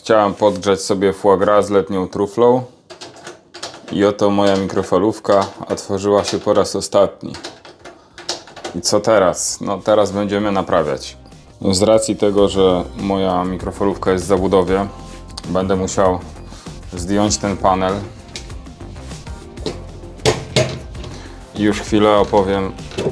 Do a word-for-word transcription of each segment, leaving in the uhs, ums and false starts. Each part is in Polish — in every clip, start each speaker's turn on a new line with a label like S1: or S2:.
S1: Chciałem podgrzać sobie foie gras z letnią truflą. I oto moja mikrofalówka otworzyła się po raz ostatni. I co teraz? No teraz będziemy naprawiać. Z racji tego, że moja mikrofalówka jest w zabudowie, będę musiał zdjąć ten panel. I już chwilę opowiem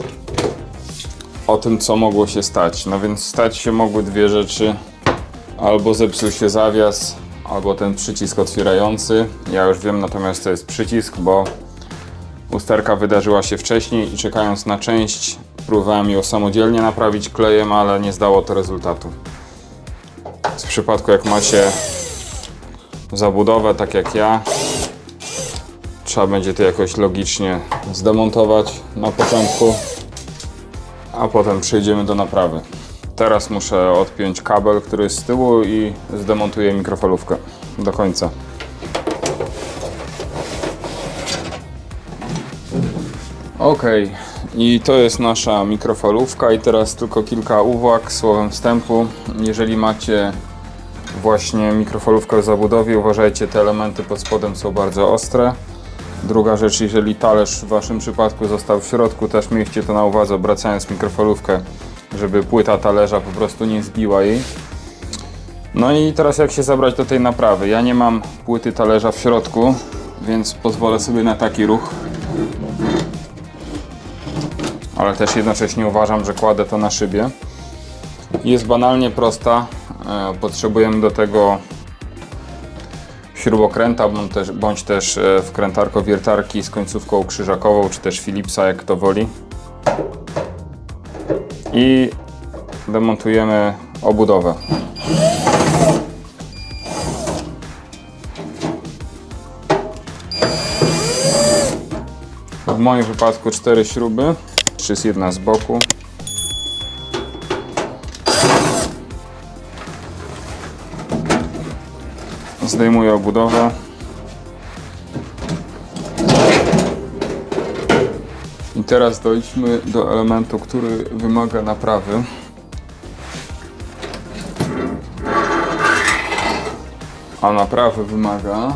S1: o tym, co mogło się stać. No więc stać się mogły dwie rzeczy. Albo zepsuł się zawias, albo ten przycisk otwierający. Ja już wiem natomiast, to jest przycisk, bo usterka wydarzyła się wcześniej i czekając na część próbowałem ją samodzielnie naprawić klejem, ale nie zdało to rezultatu. W przypadku jak macie zabudowę tak jak ja, trzeba będzie to jakoś logicznie zdemontować na początku, a potem przejdziemy do naprawy. Teraz muszę odpiąć kabel, który jest z tyłu i zdemontuję mikrofalówkę do końca. Ok, i to jest nasza mikrofalówka i teraz tylko kilka uwag słowem wstępu. Jeżeli macie właśnie mikrofalówkę w zabudowie, uważajcie, te elementy pod spodem są bardzo ostre. Druga rzecz, jeżeli talerz w waszym przypadku został w środku, też miejcie to na uwadze, obracając mikrofalówkę, żeby płyta talerza po prostu nie zbiła jej. No i teraz jak się zabrać do tej naprawy? Ja nie mam płyty talerza w środku, więc pozwolę sobie na taki ruch. Ale też jednocześnie uważam, że kładę to na szybie. Jest banalnie prosta. Potrzebujemy do tego śrubokręta, bądź też, bądź też wkrętarko-wiertarki z końcówką krzyżakową, czy też Philipsa, jak kto woli. I demontujemy obudowę. W moim wypadku cztery śruby, jest jedna z boku. Zdejmuję obudowę. I teraz dojdźmy do elementu, który wymaga naprawy. A naprawy wymaga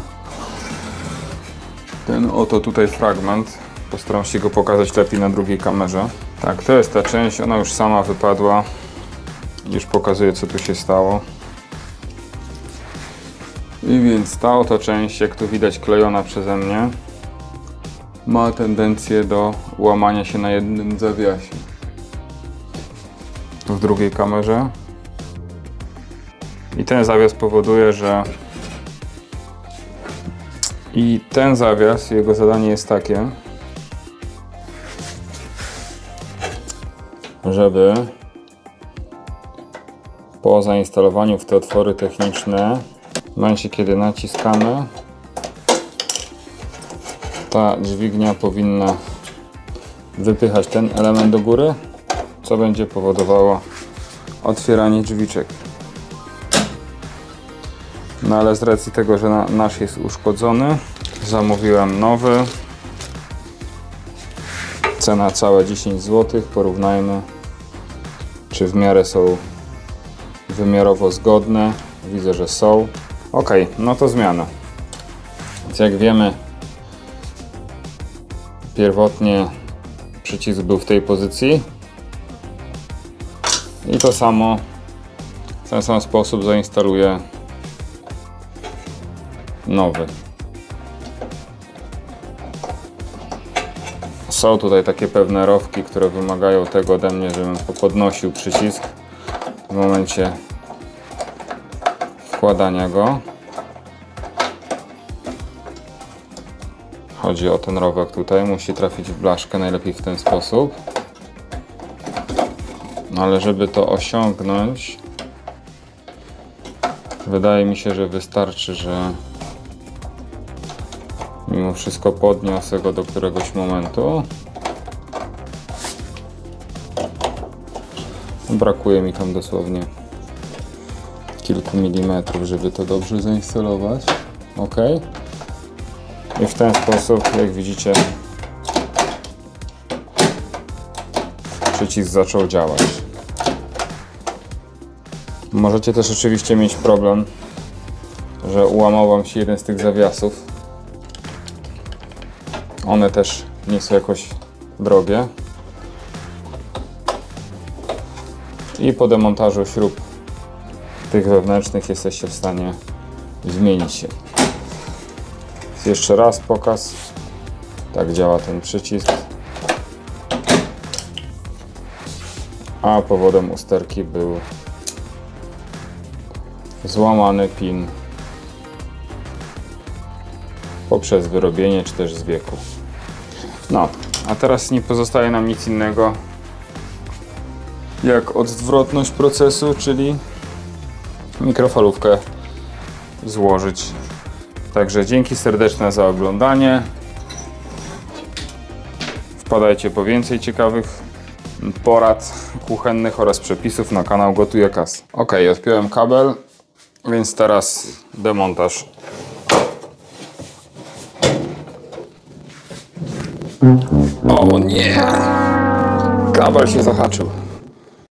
S1: ten oto tutaj fragment. Postaram się go pokazać lepiej na drugiej kamerze. Tak, to jest ta część, ona już sama wypadła. Już pokazuję, co tu się stało. I więc ta oto część, jak tu widać klejona przeze mnie, ma tendencję do łamania się na jednym zawiasie. Tu w drugiej kamerze. I ten zawias powoduje, że i ten zawias, jego zadanie jest takie, żeby po zainstalowaniu w te otwory techniczne, w momencie kiedy naciskamy, ta dźwignia powinna wypychać ten element do góry, co będzie powodowało otwieranie drzwiczek. No ale z racji tego, że nasz jest uszkodzony, zamówiłem nowy. Cena całe dziesięć złotych. Porównajmy, czy w miarę są wymiarowo zgodne. Widzę, że są. Ok, no to zmiana. Więc jak wiemy, pierwotnie przycisk był w tej pozycji. I to samo, w ten sam sposób zainstaluję nowy. Są tutaj takie pewne rowki, które wymagają tego ode mnie, żebym podnosił przycisk w momencie wkładania go. Chodzi o ten rowek tutaj, musi trafić w blaszkę, najlepiej w ten sposób. No ale żeby to osiągnąć, wydaje mi się, że wystarczy, że mimo wszystko podniosę go do któregoś momentu. Brakuje mi tam dosłownie kilku milimetrów, żeby to dobrze zainstalować. Ok. I w ten sposób, jak widzicie, przycisk zaczął działać. Możecie też oczywiście mieć problem że ułamał wam się jeden z tych zawiasów. One też nie są jakoś drogie. I po demontażu śrub tych wewnętrznych jesteście w stanie zmienić je. Jeszcze raz pokaz. Tak działa ten przycisk. A powodem usterki był złamany pin poprzez wyrobienie czy też z wieku. No, a teraz nie pozostaje nam nic innego jak odwrotność procesu, czyli mikrofalówkę złożyć. Także dzięki serdeczne za oglądanie. Wpadajcie po więcej ciekawych porad kuchennych oraz przepisów na kanał Gotuj jak As. Ok, odpiąłem kabel, więc teraz demontaż. O nie! Kabel się zahaczył.